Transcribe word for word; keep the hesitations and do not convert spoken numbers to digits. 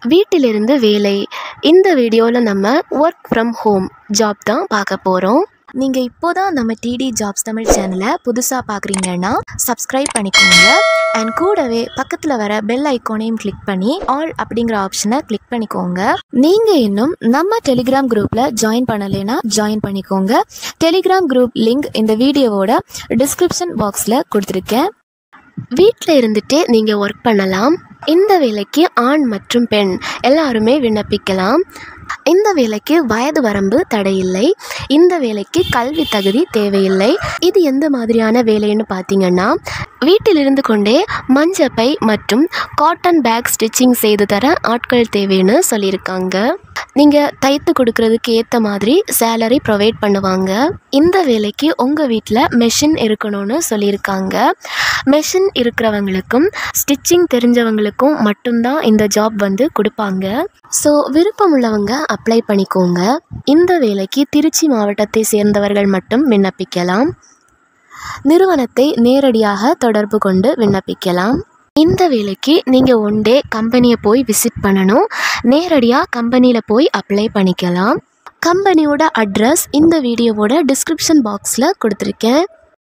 வீட்டிலிருந்து வேலை. இந்த வீடியோவில் நம்ம ஒர்க் ஃப்ரம் ஹோம் ஜாப் தான் பார்க்க போகிறோம். நீங்கள் இப்போ தான் நம்ம டிடி ஜாப்ஸ் தமிழ் சேனலை புதுசாக பார்க்குறீங்கன்னா சப்ஸ்கிரைப் பண்ணிக்கோங்க. அண்ட் கூடவே பக்கத்தில் வர பெல் ஐக்கானையும் கிளிக் பண்ணி ஆல் அப்படிங்கிற ஆப்ஷனை கிளிக் பண்ணிக்கோங்க. நீங்கள் இன்னும் நம்ம டெலிகிராம் குரூப்பில் ஜாயின் பண்ணலைன்னா ஜாயின் பண்ணிக்கோங்க. டெலிகிராம் குரூப் லிங்க் இந்த வீடியோவோட டிஸ்கிரிப்ஷன் பாக்ஸில் கொடுத்துருக்கேன். வீட்டில் இருந்துகிட்டே நீங்கள் ஒர்க் பண்ணலாம். இந்த வேலைக்கு ஆண் மற்றும் பெண் எல்லாருமே விண்ணப்பிக்கலாம். இந்த வேலைக்கு வயது வரம்பு தடையில்லை. இந்த வேலைக்கு கல்வி தகுதி தேவையில்லை. இது எந்த மாதிரியான வேலைன்னு பார்த்தீங்கன்னா, வீட்டில் இருந்து கொண்டே மஞ்சப்பை மற்றும் காட்டன் பேக் ஸ்டிச்சிங் செய்து தர ஆட்கள் தேவைன்னு சொல்லியிருக்காங்க. நீங்கள் தைத்து கொடுக்கறதுக்கு ஏற்ற மாதிரி சேலரி ப்ரொவைட் பண்ணுவாங்க. இந்த வேலைக்கு உங்கள் வீட்டில் மெஷின் இருக்கணும்னு சொல்லியிருக்காங்க. மெஷின் இருக்கிறவங்களுக்கும் ஸ்டிச்சிங் தெரிஞ்சவங்களுக்கும் மட்டும்தான் இந்த ஜாப் வந்து கொடுப்பாங்க. ஸோ விருப்பம் உள்ளவங்க அப்ளை பண்ணிக்கோங்க. இந்த வேலைக்கு திருச்சி மாவட்டத்தை சேர்ந்தவர்கள் மட்டும் விண்ணப்பிக்கலாம். நிறுவனத்தை நேரடியாக தொடர்பு கொண்டு விண்ணப்பிக்கலாம். இந்த வேலைக்கு நீங்கள் ஒன் டே கம்பெனியை போய் விசிட் பண்ணணும். நேரடியாக கம்பெனியில் போய் அப்ளை பண்ணிக்கலாம். கம்பெனியோட அட்ரஸ் இந்த வீடியோவோட டிஸ்கிரிப்ஷன் பாக்ஸில் கொடுத்துருக்கேன்.